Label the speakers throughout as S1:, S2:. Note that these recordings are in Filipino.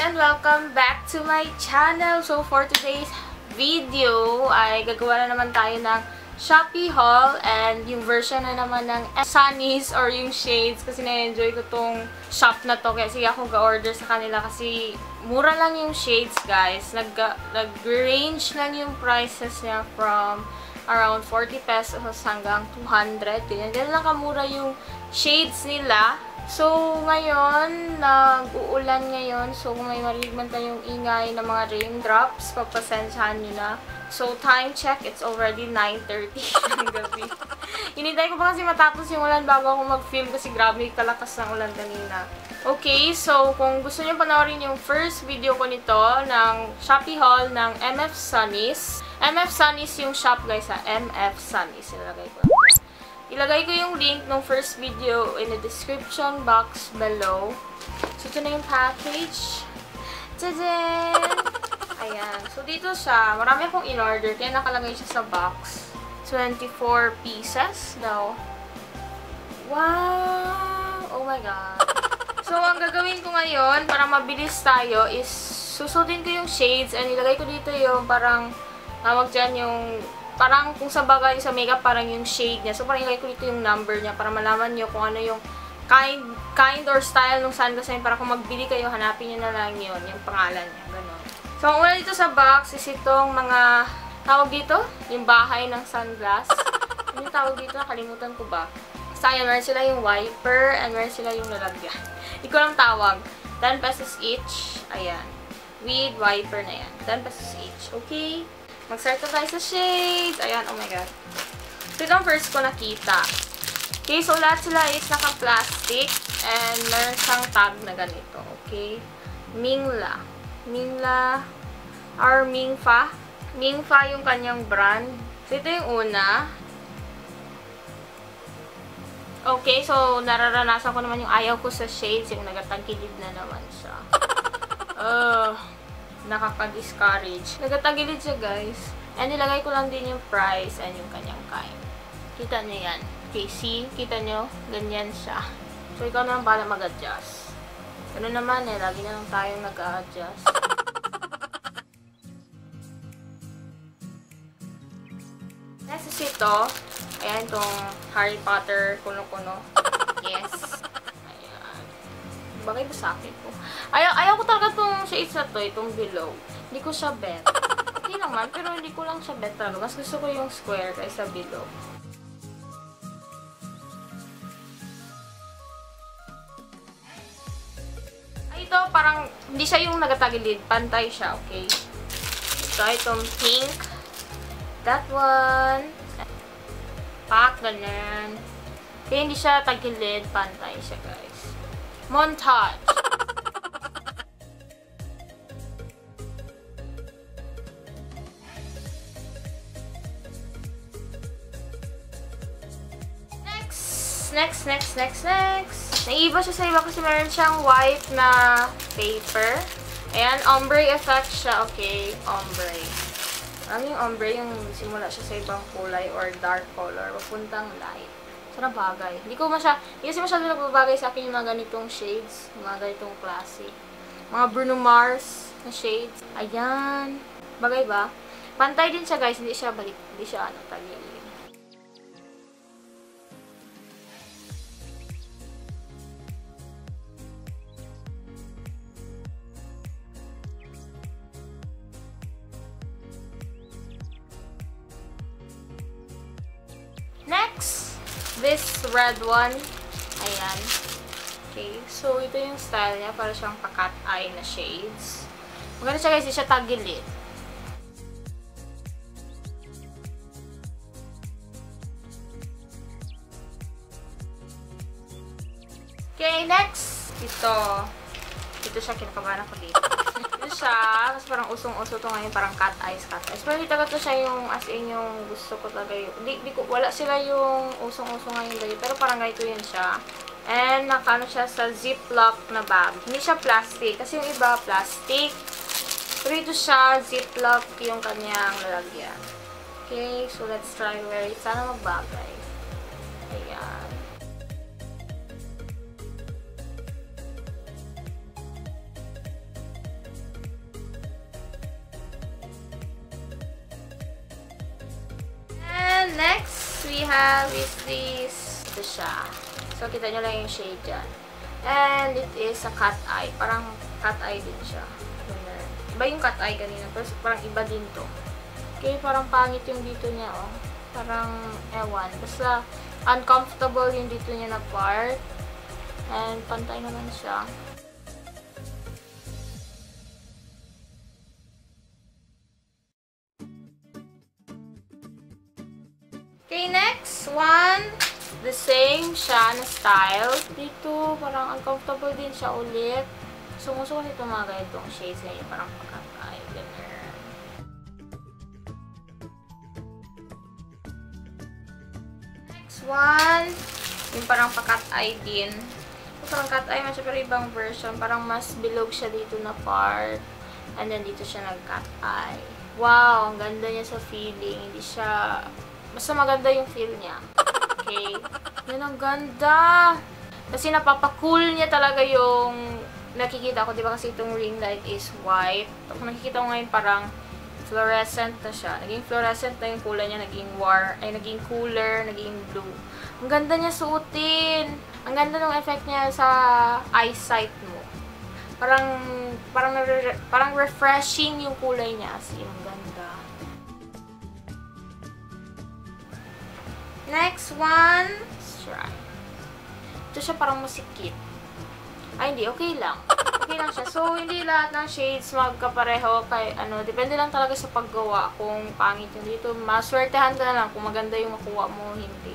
S1: and welcome back to my channel. So for today's video ay gagawa na naman tayo ng Shopee haul and yung version na naman ng Sunnies or yung shades kasi na-enjoy ko tong shop na to kasi ako ga-order sa kanila kasi mura lang yung shades guys. Nag-range lang yung prices niya from around 40 pesos hanggang 200. Ganyan lang kamura yung shades nila. So, ngayon, nag-uulan ngayon. So, kung may marinig man tayong ingay ng mga raindrops, pagpasensyahan nyo na. So, time check, it's already 9:30 ng gabi. Hinintay ko pa kasi matapos yung ulan bago ako mag-film kasi grabe kalakas ng ulan kanina. Okay, so, kung gusto nyo panoorin yung first video ko nito ng Shopee haul ng MF Sunnies. MF Sunnies yung shop guys ha. MF Sunnies. Ilagay ko yung link ng first video in the description box below. So, ito na yung package. Tadaan! Ayan. So, dito siya. Marami akong in-order. Kaya nakalagay siya sa box. 24 pieces daw. Wow! Oh my God. So, ang gagawin ko ngayon, para mabilis tayo, is susundin ko yung shades and ilagay ko dito yung parang tawag dyan yung parang kung sa bagay sa makeup, parang yung shade niya. So, parang ilagay ko dito yung number niya para malaman nyo kung ano yung kind or style ng sunglass niya. Para kung magbili kayo, hanapin nyo na lang yun, yung pangalan niya. Ganun. So, ang una dito sa box is itong mga, tawag dito, yung bahay ng sunglass. Ano yung tawag dito? Nakalimutan ko ba? Basta yun, meron sila yung wiper and meron sila yung lalagyan. Hindi ko lang tawag. 10 pesos each. Ayan. With wiper na yan. 10 pesos each. Okay? Mag-start na tayo sa shades. Ayan, oh my God. So, ito ang first ko nakita. Okay, so lahat sila is naka-plastic and meron siyang tag na ganito. Okay? Mingla. Mingla or Mingfa. Mingfa yung kanyang brand. So, ito yung una. Okay, so nararanasan ko naman yung ayaw ko sa shades. Yung nagatagilid na naman siya. Nakaka-discourage. Nagatagilid siya, guys. And nilagay ko lang din yung price and yung kanyang kind. Kita nyo yan. Okay, see? Kita nyo? Ganyan siya. So, ikaw naman bala mag-adjust. Ganun naman eh. Lagi na lang tayong nag-a-adjust. Next is ito. Ayan, itong Harry Potter kuno-kuno. Yes. Bagay ba sa akin po? Ayaw ko talaga itong shades na to, itong below. Hindi ko siya bet. Okay naman, pero hindi ko lang siya bet talaga. Mas gusto ko yung square kaysa below. Ay, ito parang, hindi siya yung nagatagilid. Pantay siya, okay? Ito, itong pink. That one. Pak, ganyan. Kaya hindi siya tagilid. Pantay siya, guys. Montage. Next. Naiiba siya sa iba kasi meron siyang white na paper. Ayan, ombre effect siya. Okay, ombre. Alam yung ombre, yung simula siya sa ibang kulay or dark color. Papuntang light. Sana bagay. Hindi kasi masyado nagbabagay sa akin yung mga ganitong shades. Yung mga ganitong klase. Mga Bruno Mars na shades. Ayan. Bagay ba? Pantay din siya guys. Hindi siya balik. Hindi siya tagilid. Next, this red one. Ayan. Okay. So, ito yung style niya. Para siyang pa-cat eye na shades. Maganda siya guys. Hindi siya tagilid. Okay, next. Ito siya. Kinakabahan ako dito. Ito siya. Kasi parang usong-uso ito ngayon. Parang cat eyes. Pero hindi talaga ito siya yung as in yung gusto ko talaga yung... Wala sila yung usong-uso ngayon dito. Pero parang ganito yun siya. And nakano siya sa ziplock na bag. Hindi siya plastic. Kasi yung iba plastic. Pero ito siya ziplock yung kanyang lalagyan. Okay, so let's try wear it. Sana magbagay. Ayan. we have is this. Ito siya. So, kita nyo lang yung shade dyan. And it is a cat eye. Parang cat eye din siya. Iba yung cat eye kanina. Pero parang iba din to. Okay, parang pangit yung dito niya, oh. Parang, ewan. Basta, uncomfortable yung dito niya na part. And, pantay naman siya. Okay, next one. The same siya na style. Dito, parang uncomfortable din siya ulit. Sumusuko nito mga ganitong shades na yun. Parang pagkakay. Ganun. Next one. Yung parang pakat eye din. So, parang cat eye man siya pero ibang version. Parang mas bilog siya dito na part. And then dito siya nag-cat eye. Wow! Ang ganda niya sa feeling. Hindi siya... Basta maganda yung feel niya. Okay? Yan ang ganda! Kasi napapakool niya talaga yung nakikita ko. Diba kasi itong ring light is white. Kung nakikita ko ngayon parang fluorescent na siya. Naging fluorescent na yung kulay niya. Naging naging cooler, naging blue. Ang ganda niya suotin. Ang ganda ng effect niya sa eyesight mo. Parang refreshing yung kulay niya. As in, ang ganda. Next one. Let's try. Ito siya parang masikip. Ay, hindi. Okay lang. Okay lang siya. So, hindi lahat ng shades magkapareho. Depende lang talaga sa paggawa. Kung pangit yung dito, maswertehan ka na lang kung maganda yung makuha mo, hindi.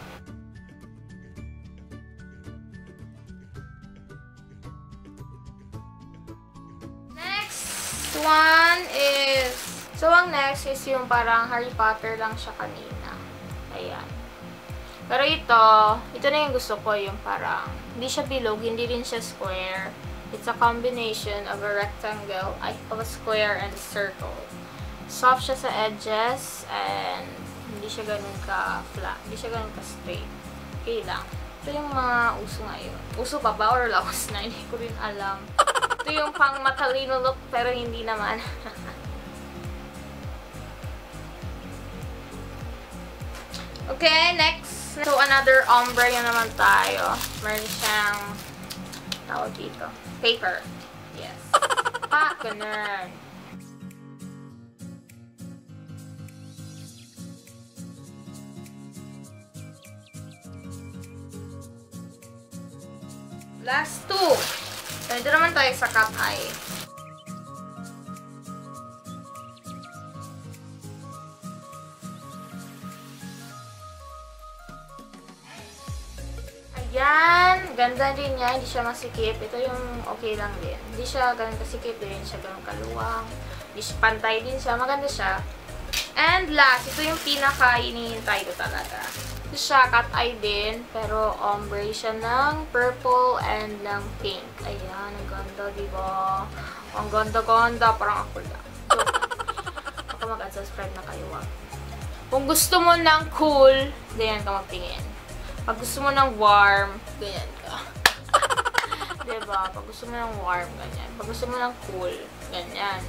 S1: Next one is... So, ang next is yung parang Harry Potter lang siya kanina. Ayan. Pero ito na yung gusto ko, yung parang, hindi siya bilog, hindi rin siya square. It's a combination of a rectangle, of a square and a circle. Soft siya sa edges, and hindi siya ganun ka-flat, hindi siya ganun ka-straight. Okay lang. Ito yung mga uso ngayon. Uso pa ba or laos na? Hindi ko rin alam. Ito yung pang matalino look, pero hindi naman. Okay, next. So, another ombre yun naman tayo. Meron siyang tawag dito. Paper. Yes. Ganun. Last two. So, ito naman tayo sa cat eye. Yan, ganda din niya, hindi siya masikip. Ito yung okay lang din. Hindi siya ganun kasikip, din siya ganun kaluwang. Hindi siya pantay din siya, maganda siya. And last, ito yung pinaka-inihintay ko talaga. Ito siya, cat eye din, pero ombre siya ng purple and ng pink. Ayan, ang ganda, diba? Ang ganda-ganda, parang ako lang. So, baka mag-unsubscribe na kayo, ah. Kung gusto mo ng cool, ganyan ka magtingin. Pag gusto mo ng warm, ganyan ka. Diba? Pag gusto mo ng warm, ganyan. Pag gusto mo ng cool, ganyan.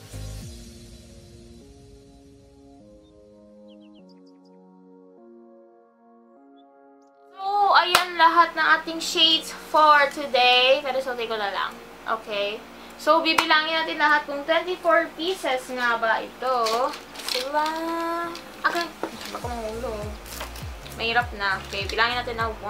S1: So, ayan lahat ng ating shades for today. Pero suti ko na lang. Okay? So, bibilangin natin lahat kung 24 pieces nga ba ito. Diba? Okay. Baka mamulo. Mahirap na. Okay, bilangin natin na 1, 2, 3,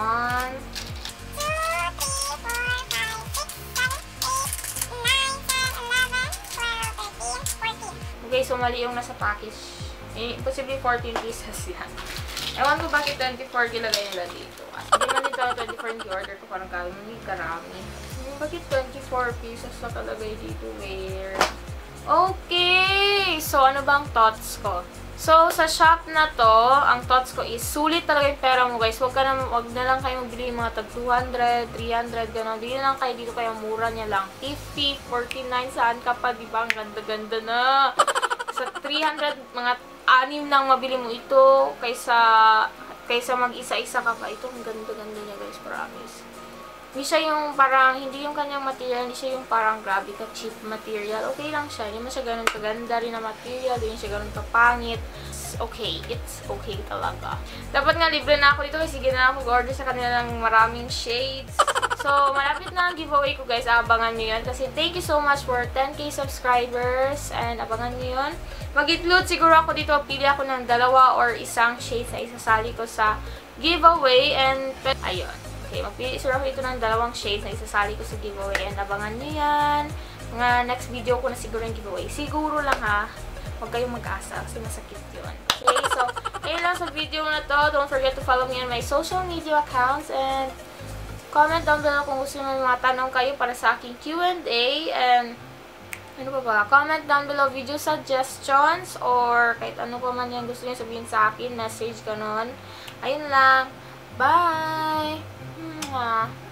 S1: 4, 5, 6, 7, 8, 9, 10, 11, 12, 13, 14. Okay, so mali yung nasa package. Imposible 14 pieces yan. Ewan ko bakit 24 gilagay nila dito. At hindi man ito 24 yung order ko. Parang kami may karami. Bakit 24 pieces na talaga dito? Weird. Okay! So, ano bang thoughts ko? So, sa shop na to, ang thoughts ko is, sulit talaga yung pera mo, guys. Wag na lang kayo magbili yung mga tag 200, 300, gano'n. Bili na lang kayo dito, kaya mura niya lang. 50, 49, saan ka pa, diba? Ang ganda-ganda na. Sa 300, mga 6 nang mabili mo ito, kaysa mag-isa-isa ka pa. Ito, ang ganda-ganda niya, guys, promise. Hindi siya yung parang, hindi yung kanyang material, hindi siya yung parang grabe ka cheap material. Okay lang siya. Hindi man siya ganun kaganda rin na material, hindi siya ganun kapangit. It's okay talaga. Dapat nga libre na ako dito kasi sige na ako order sa kanila ng maraming shades. So, malapit na ang giveaway ko guys. Abangan nyo yun. Kasi thank you so much for 10k subscribers. And abangan nyo yun. Mag-include siguro ako dito. Pili ako ng 2 or isang shades na isasali ko sa giveaway. And, ayun. Okay, magpili siguro ako dito ng 2 shades na isasali ko sa giveaway. And abangan nyo yan. Mga next video ko na siguro yung giveaway. Siguro lang ha. Huwag kayong mag-asa kasi masakit yun. Okay, so, ayun lang sa video na to. Don't forget to follow me on my social media accounts. And, comment down below kung gusto nyo mga tanong kayo para sa aking Q&A. And, ano pa ba? Comment down below video suggestions or kahit ano pa man yung gusto nyo sabihin sa akin. Message, ganon. Ayun lang. Bye! Mwah!